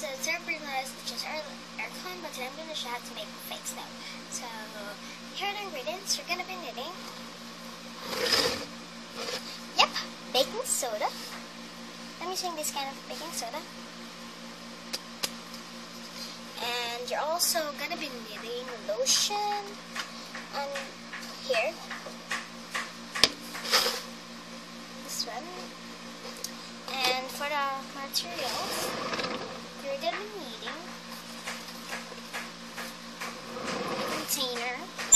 So it's our previous, which is our aircon, but today I'm going to show how to make fake snow. So here are the ingredients we're going to be needing. Yep, baking soda. I'm using this kind of baking soda. And you're also going to be needing lotion. And here, this one. And for the materials, you're going to be needing a container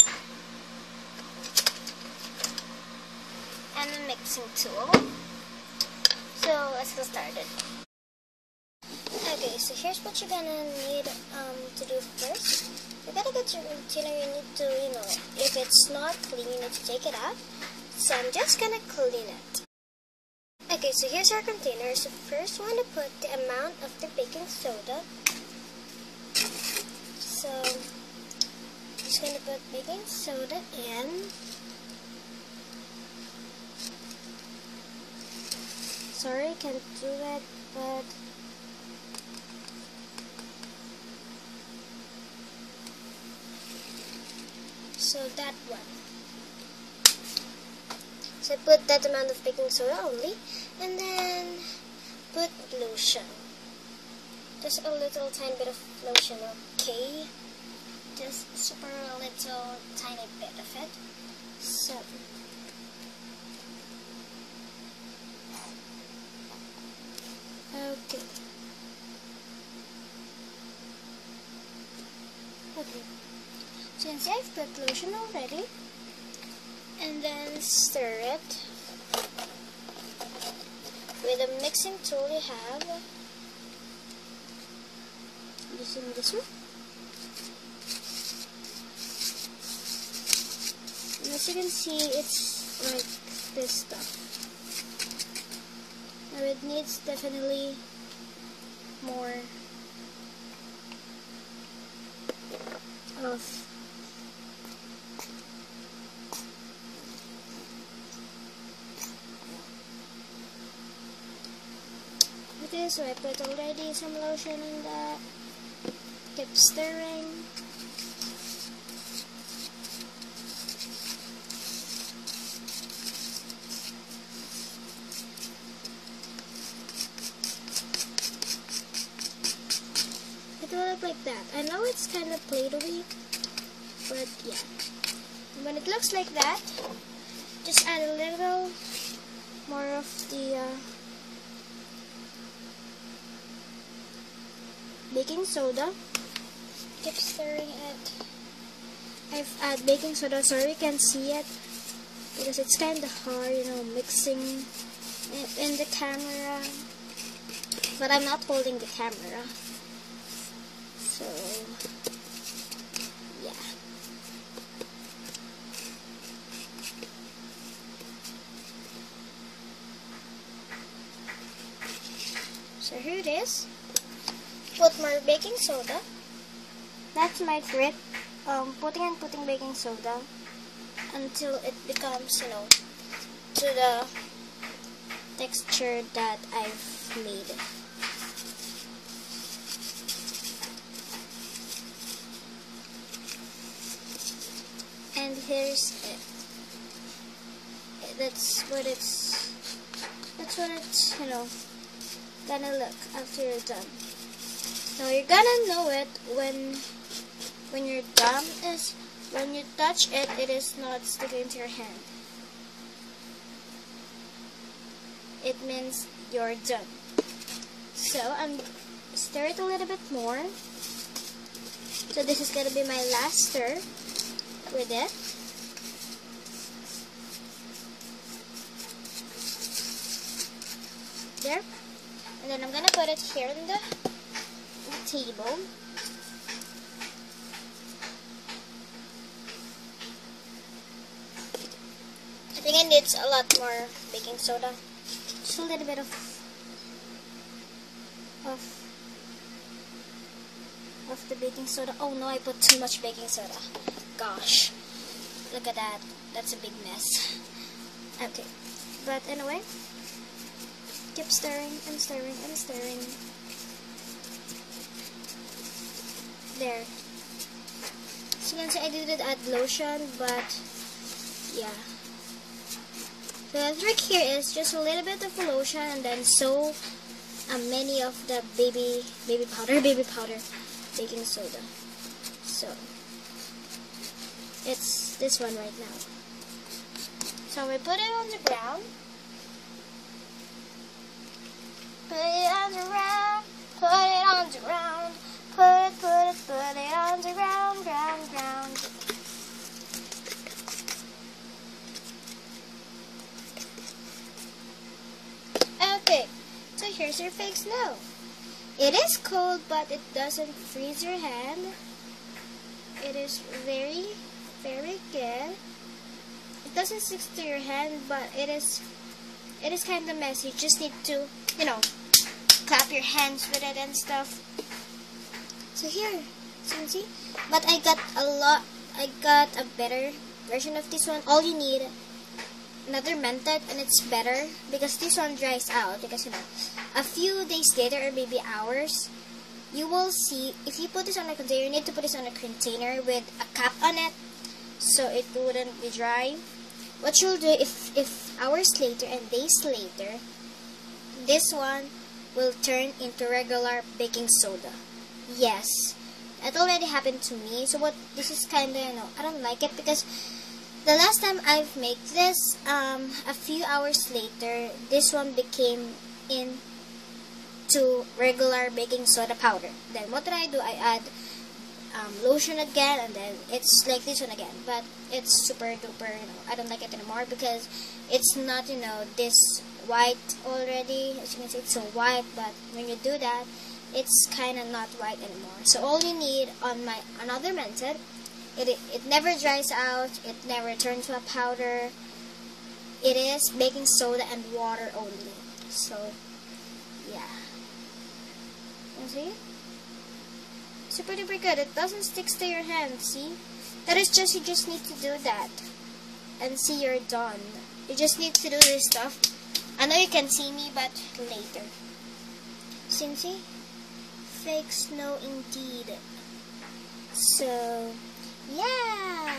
and a mixing tool. So let's get started. Okay, so here's what you're gonna need to do first. You're gonna get your container. You need to, if it's not clean, you need to take it out. So I'm just gonna clean it. Okay, so here's our container. So first, we want to put the amount of the baking soda. So just gonna put baking soda in. Sorry, can't do it, but so that one. So put that amount of baking soda only, and then put lotion. Just a little tiny bit of lotion, okay? Just super little tiny bit of it. So okay. Since I've put lotion already, and then stir it with a mixing tool you have, using this one. And as you can see, it's like this stuff. Now it needs definitely more of okay, so I put already some lotion in that. Keep stirring. It will look like that. I know it's kind of Play-Doh-y, but yeah. And when it looks like that, just add a little more of the baking soda. Keep stirring it. I've added baking soda. Sorry you can't see it because it's kind of hard, mixing in the camera. But I'm not holding the camera. So, yeah. So here it is. Put more baking soda. That's my trick. Putting baking soda until it becomes, to the texture that I've made. And here's it. That's what it's gonna look after you're done. Now you're gonna know it when you're done is when you touch it, it is not sticking to your hand. It means you're done. So I'm stir it a little bit more. So this is gonna be my last stir with it. There. And then I'm gonna put it here in the table. I think it needs a lot more baking soda. Just a little bit of the baking soda. Oh no, I put too much baking soda. Gosh. Look at that. That's a big mess. Okay. But anyway, keep stirring and stirring and stirring. there. So you can see I didn't add lotion, but yeah. So the trick here is just a little bit of lotion and then soak many of the baby powder, baking soda. So it's this one right now. So we put it on the ground. Put it on the ground. Put it on the ground. Put it on the ground, ground. Okay, so here's your fake snow. It is cold, but it doesn't freeze your hand. It is very, very good. It doesn't stick to your hand, but it is kind of messy. You just need to, clap your hands with it and stuff. So here, so you can see. But I got a better version of this one. All you need, another method, and it's better because this one dries out. Because a few days later or maybe hours, you will see, if you put this on a container, you need to put this on a container with a cap on it so it wouldn't be dry. What you'll do if hours later and days later, this one will turn into regular baking soda. Yes, that already happened to me. So this is kind of, I don't like it because the last time I've made this, a few hours later, this one became into regular baking soda powder. Then what did I do? I add lotion again, and then it's like this one again. But it's super duper, I don't like it anymore because it's not, this white already. As you can see, it's so white, but when you do that, it's kind of not white anymore. So all you need on my another method, it never dries out, it never turns to a powder. It is baking soda and water only. So yeah, you see, super duper good. It doesn't stick to your hand. See, that is just, you just need to do that and see, you're done. You just need to do this stuff. I know you can see me, but later. See, fake snow indeed. So yeah,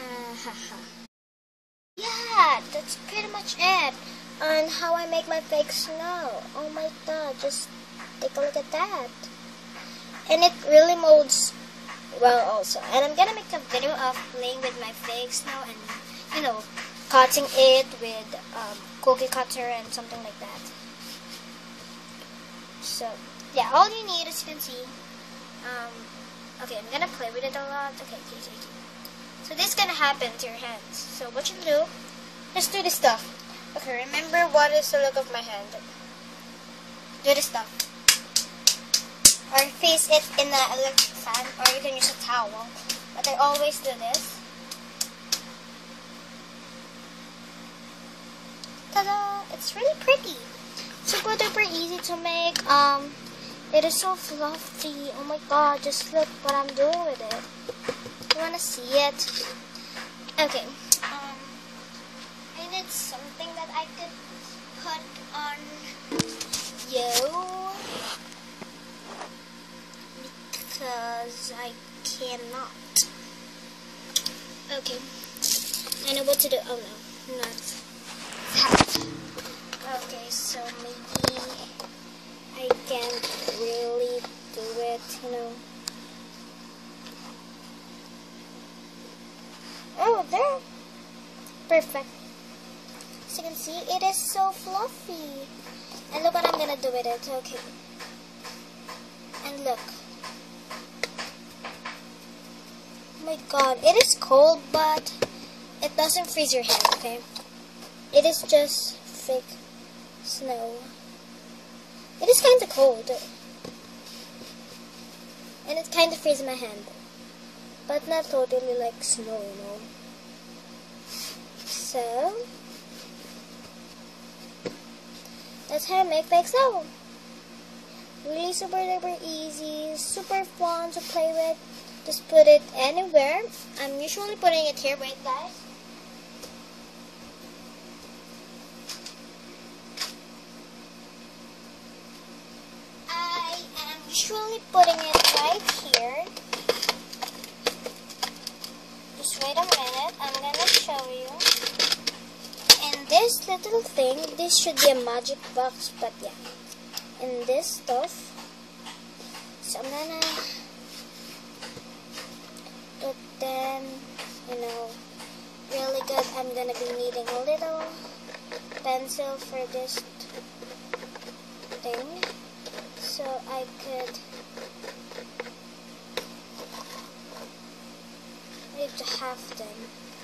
yeah, that's pretty much it on how I make my fake snow. Oh my god, just take a look at that. And it really molds well also. And I'm gonna make a video of playing with my fake snow and, cutting it with cookie cutter and something like that. So yeah, all you need, as you can see, okay, I'm gonna play with it a lot. Okay. So this is gonna happen to your hands. So what you do, just do this stuff. Okay, remember what is the look of my hand. Do this stuff. Or face it in the electric fan, or you can use a towel. But I always do this. Ta-da! It's really pretty. Super duper easy to make. It is so fluffy. Oh my god, just look what I'm doing with it. You wanna see it? Okay. I need something that I could put on you because I cannot. Okay. I know what to do. Oh no, not that. Okay, so maybe I can't really do it, Oh, there. Perfect. As you can see, it is so fluffy. And look what I'm gonna do with it. Okay. And look. Oh my god, it is cold, but it doesn't freeze your hand, okay? It is just fake snow. It is kind of cold. And it kind of freezes my hand. But not totally like snow, So, that's how I make fake snow. Really super duper easy, super fun to play with. Just put it anywhere. I'm usually putting it here, wait guys. I am usually putting it right here. guys, wait a minute. I'm gonna show you. In this little thing, this should be a magic box, but yeah. In this stuff, so I'm gonna put them, you know, really good. I'm gonna be needing a little pencil for this thing, so I could need to have them.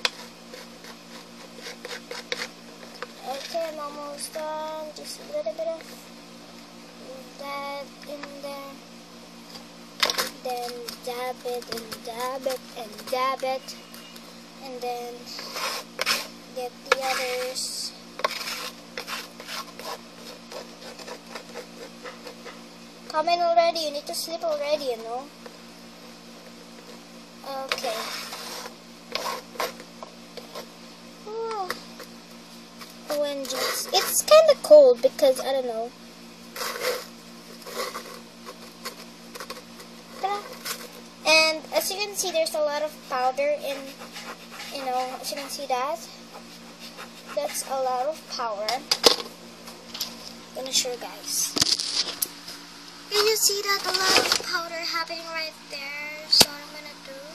Okay, I'm almost done. Just a little bit of that in there. Then dab it and dab it and dab it. And then get the others. Come in already. You need to sleep already, you know. Okay. Oh. OMG. It's kind of cold because, I don't know. And as you can see, there's a lot of powder in, you know, as you can see that. That's a lot of power. I'm gonna show you guys. Can you see that? A lot of powder happening right there. So what I'm gonna do,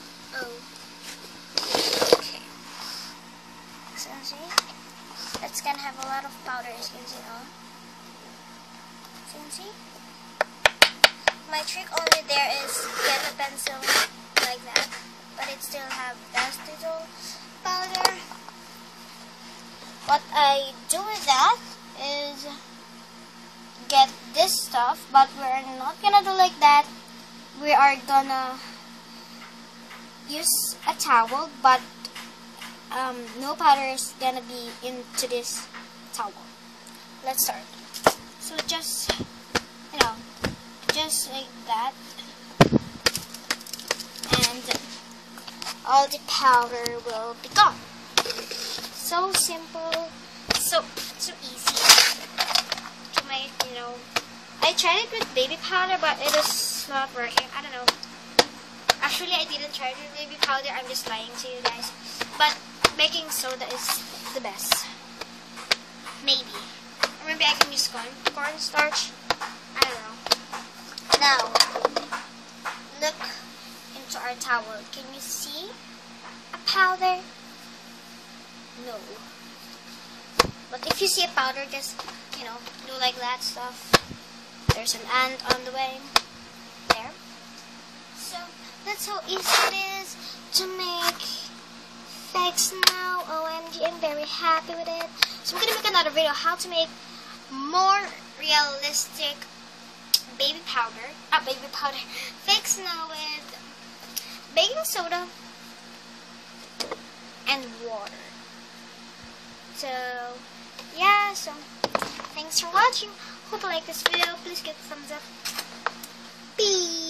okay. So see, it's gonna have a lot of powder, as you can see, so you can see. My trick only there is get a pencil like that, but it still have that little powder. What I do with that is get this stuff, but we're not gonna do like that. We are gonna use a towel, but no powder is gonna be into this towel. Let's start. So just, you know, just like that, and all the powder will be gone. So simple, so easy to make, you know. I tried it with baby powder, but it is not working. I don't know. Actually, I didn't try it with baby powder. I'm just lying to you guys. But baking soda is the best. Maybe. Or maybe I can use cornstarch. I don't know. Now, look into our towel. Can you see a powder? No. But if you see a powder, just, you know, do like that stuff. There's an ant on the way. There. So, that's how easy it is to make fake snow. OMG, I'm very happy with it. So, I'm going to make another video how to make more realistic baby powder, fake snow with baking soda and water. So, yeah, so thanks for watching. Hope you like this video. Please give a thumbs up. Peace.